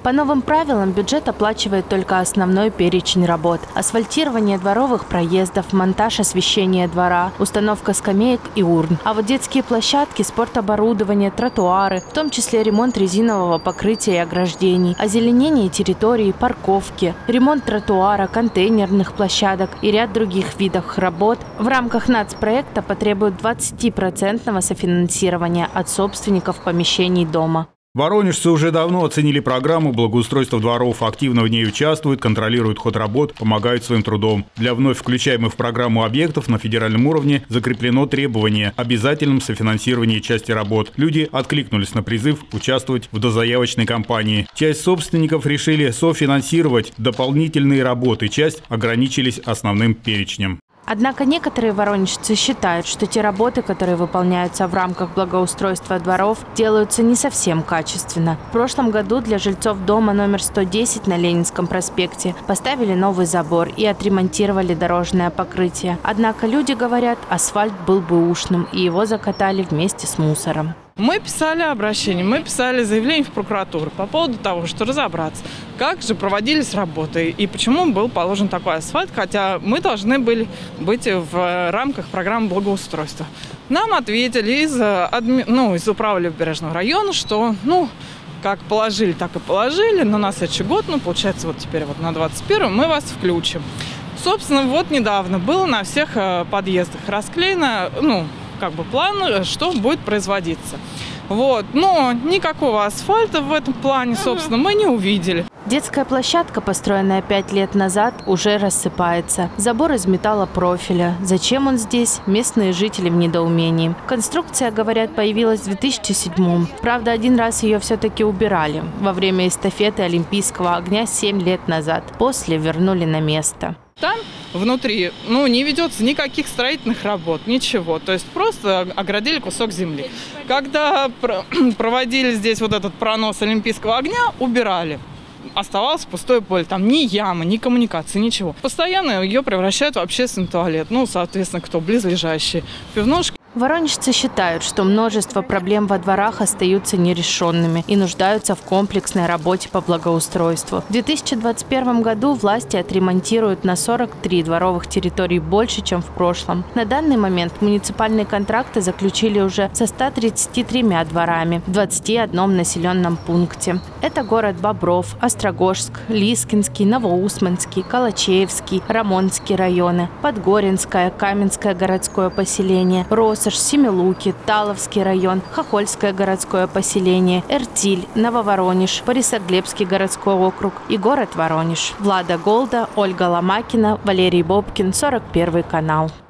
По новым правилам бюджет оплачивает только основной перечень работ: асфальтирование дворовых проездов, монтаж освещения двора, установка скамеек и урн. А вот детские площадки, спортоборудование, тротуары, в том числе ремонт резинового покрытия и ограждений, озеленение территории, парковки, ремонт тротуара, контейнерных площадок и ряд других видов работ в рамках нацпроекта потребуют 20% софинансирования от собственников помещений дома. Воронежцы уже давно оценили программу благоустройства дворов, активно в ней участвуют, контролируют ход работ, помогают своим трудом. Для вновь включаемых в программу объектов на федеральном уровне закреплено требование о обязательном софинансировании части работ. Люди откликнулись на призыв участвовать в дозаявочной кампании. Часть собственников решили софинансировать дополнительные работы, часть ограничились основным перечнем. Однако некоторые воронежцы считают, что те работы, которые выполняются в рамках благоустройства дворов, делаются не совсем качественно. В прошлом году для жильцов дома номер 110 на Ленинском проспекте поставили новый забор и отремонтировали дорожное покрытие. Однако люди говорят, асфальт был бэушным, и его закатали вместе с мусором. Мы писали обращение, мы писали заявление в прокуратуру по поводу того, что разобраться, как же проводились работы и почему был положен такой асфальт, хотя мы должны были быть в рамках программы благоустройства. Нам ответили из управы Левобережного района, что как положили, так и положили, но на следующий год, получается, вот теперь вот на 21-й мы вас включим. Собственно, вот недавно было на всех подъездах расклеено, план, что будет производиться. Но никакого асфальта в этом плане, собственно, мы не увидели. Детская площадка, построенная 5 лет назад, уже рассыпается. Забор из металлопрофиля. Зачем он здесь? Местные жители в недоумении. Конструкция, говорят, появилась в 2007-м. Правда, один раз ее все-таки убирали. Во время эстафеты Олимпийского огня 7 лет назад. После вернули на место. Там внутри не ведется никаких строительных работ, ничего. То есть просто оградили кусок земли. Когда проводили здесь вот этот пронос Олимпийского огня, убирали. Оставалось пустое поле. Там ни ямы, ни коммуникации, ничего. Постоянно ее превращают в общественный туалет. Соответственно, кто близлежащие. Пивнушки. Воронежцы считают, что множество проблем во дворах остаются нерешенными и нуждаются в комплексной работе по благоустройству. В 2021 году власти отремонтируют на 43 дворовых территорий больше, чем в прошлом. На данный момент муниципальные контракты заключили уже со 133 дворами в 21 населенном пункте. Это город Бобров, Острогожск, Лискинский, Новоусманский, Калачеевский, Рамонский районы, Подгоринское, Каменское городское поселение, Россошь, Семилуки, Таловский район, Хохольское городское поселение, Эртиль, Нововоронеж, Борисоглебский городской округ и город Воронеж. Влада Голда, Ольга Ломакина, Валерий Бобкин, 41 канал.